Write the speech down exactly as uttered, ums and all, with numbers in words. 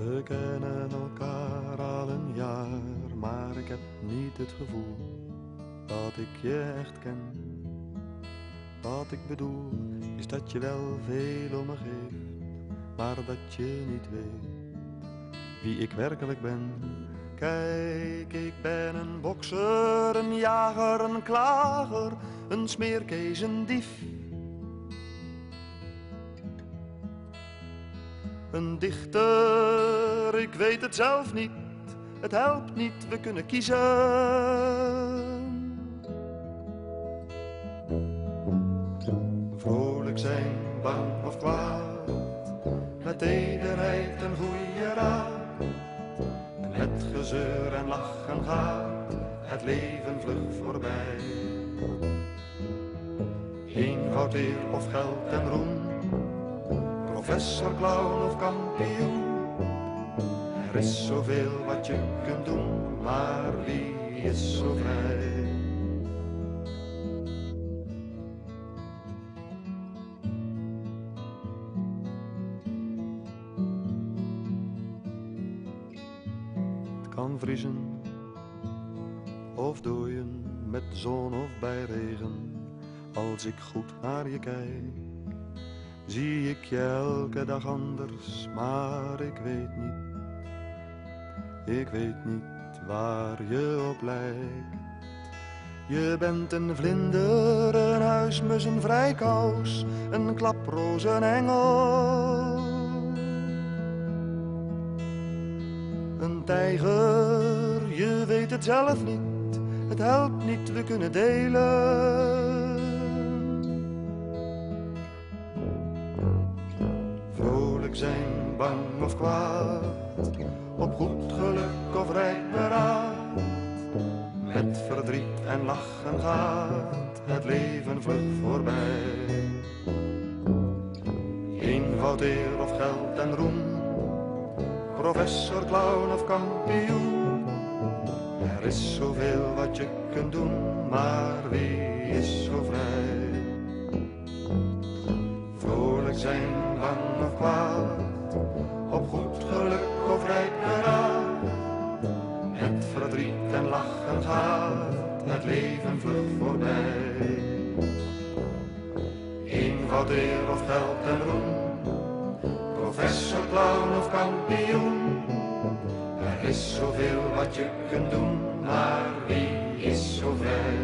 We kennen elkaar al een jaar, maar ik heb niet het gevoel dat ik je echt ken. Wat ik bedoel is dat je wel veel om me geeft, maar dat je niet weet wie ik werkelijk ben. Kijk, ik ben een bokser, een jager, een klager, een smeerkees, een dief. Een dichter, ik weet het zelf niet, het helpt niet, we kunnen kiezen. Vrolijk zijn, bang of kwaad, met tederheid een goede raad. Met gezeur en lachen gaat het leven vlug voorbij. Geen goud eer of geld en roem, professor, clown of kampioen. Er is zoveel wat je kunt doen, maar wie is zo vrij? Het kan vriezen of dooien, met zon of bij regen. Als ik goed naar je kijk, zie ik je elke dag anders, maar ik weet niet, ik weet niet waar je op lijkt. Je bent een vlinder, een huismus, een vrijkous, een klaproos, een engel. Een tijger, je weet het zelf niet, het helpt niet, we kunnen delen. Vrolijk zijn, bang of kwaad, op goed geluk of rijk beraad. Met verdriet en lachen gaat het leven vlug voorbij. Geen goud eer of geld en roem, professor, clown of kampioen. Er is zoveel wat je kunt doen, maar wie is zo vrij? Vrolijk zijn, bang of kwaad, op goed geluk of rijk beraad. Met verdriet en lachen gaat het leven vlug voorbij. Geen goud eer of geld en roem, professor, clown of kampioen. Er is zoveel wat je kunt doen, maar wie is zo vrij?